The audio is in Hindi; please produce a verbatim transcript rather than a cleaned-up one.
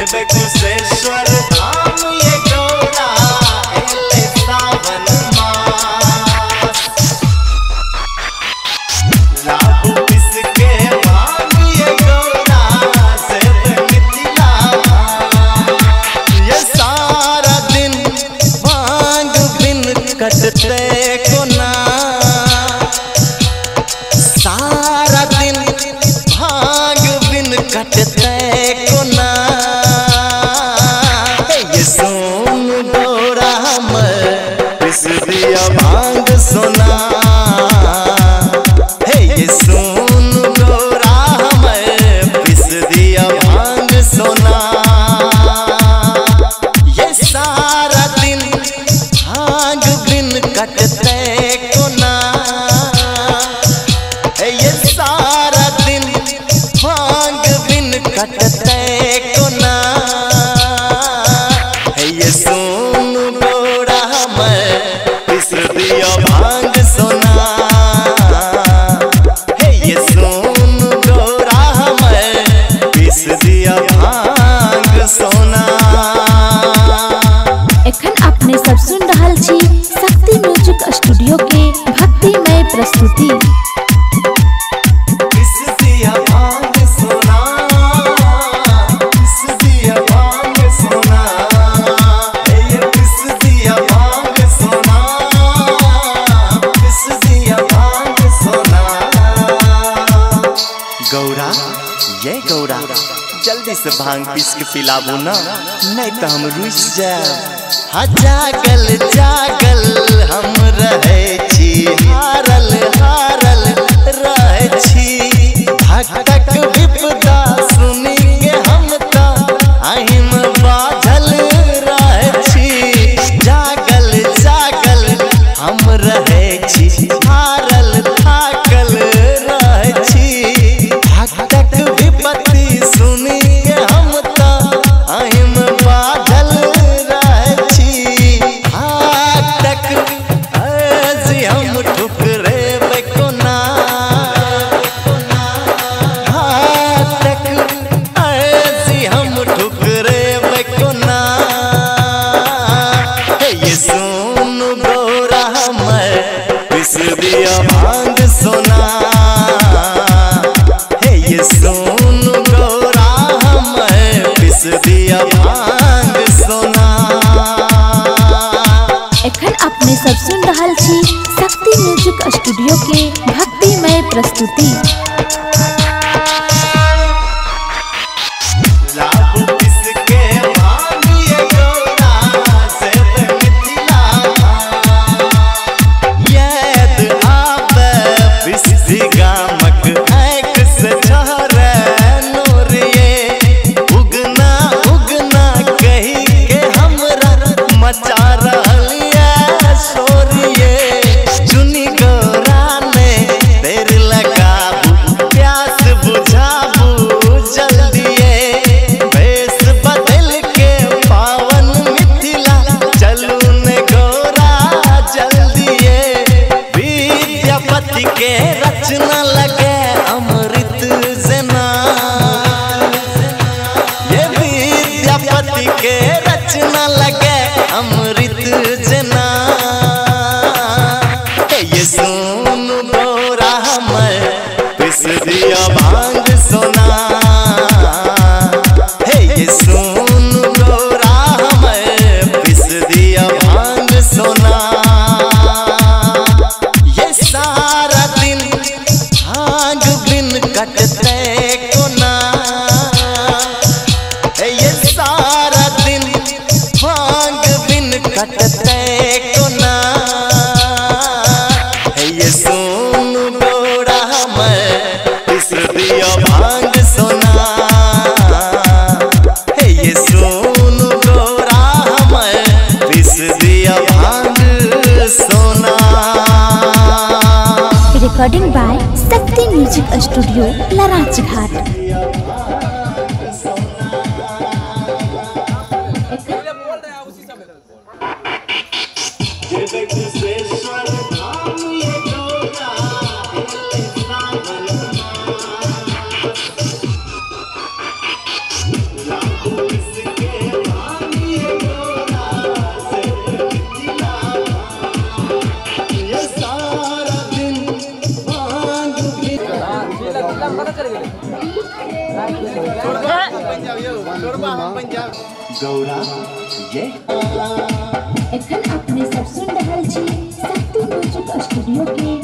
जेबे कुशेश्वर धाम ये गौरा एले सावन मास। लाबू पिसके भांग ये गौरा सेब मिथिला मास। ये सारा दिन भांग बिन कटते को ना, सारा दिन भांग बिन कटते को ना। ये सोन गौरा में पिस दिया भांग सोना। हे ये सोन गौरा में पिस दिया भांग सोना। ये सारा दिन भांग बिन कटते को ना। ये सारा दिन भांग बिन कटते को ना। ये सोन गौरा में पिस दिया भांग सोना। हे ये सोन गौरा में पिस दिया भांग सोना। एखन अपने सब सुन रहल छी शक्ति म्यूजिक स्टूडियो के भक्तिमय प्रस्तुति। गौरा ये गौरा जल्दी से भांग पीस के पिलाबू ना, नहीं तो हम रुस जाए। हाँ जागल जागल हम रहे छी, हारल हारल रहे छी। भक्तक विपदा सुनी के हम तो अहिम बाझल रहे छी। जागल जागल हम रहे छी, हारल थाकल रहे छी। भक्तक विपत्ति सुनी के हम तो अहिम बाझल रहे छी। भक्तक ऐसी हम ठुकरे बेकोना। भक्तक ऐसी हम ठुकरे बेकोना। ये सोन गौरा में पिस दिया भांग सोना। हे ये सोन गौरा में पिस दिया भांग सोना। एखन अपने सब सुन रहल छी शक्ति म्यूजिक स्टूडियो के भक्तिमय प्रस्तुति। लाबू पिसके भांग ये गौरा सेब मिथिला मास। याद आवे पिसदी गामक आँख से झरे नूरिये। उगना उगना कही के हमरा मचा रहलिया शोरिये। चुनी गौरा ने देर लगाबू, प्यास बुझाबू जल्दिए। भेष बदल के पावन मिथिला चलू ने गौरा जल्दिए। विद्यापति के रचना लगे अमृत जना। ये विद्यापति के रचना लगे अमृत जना। ये सोन गौरा में पिस दिया भांग सोना। हे ये सोन गौरा में पिस दिया भांग सोना। ये सारा दिन भांग बिन कटते को ना। ये सारा दिन भांग बिन कटते को ना। ये सोन गौरा में पिस दिया भांग सोना। हे ये सोन गौरा में पिस दिया भांग सोना। Recording by Shakti music studio लराज घाट। जेबे कुशेश्वर धाम ये गौरा एले सावन मास। लाबू पिसके गौरा ये एखन अपने सब सुन रहल छी शक्ति म्यूजिक स्टूडियो के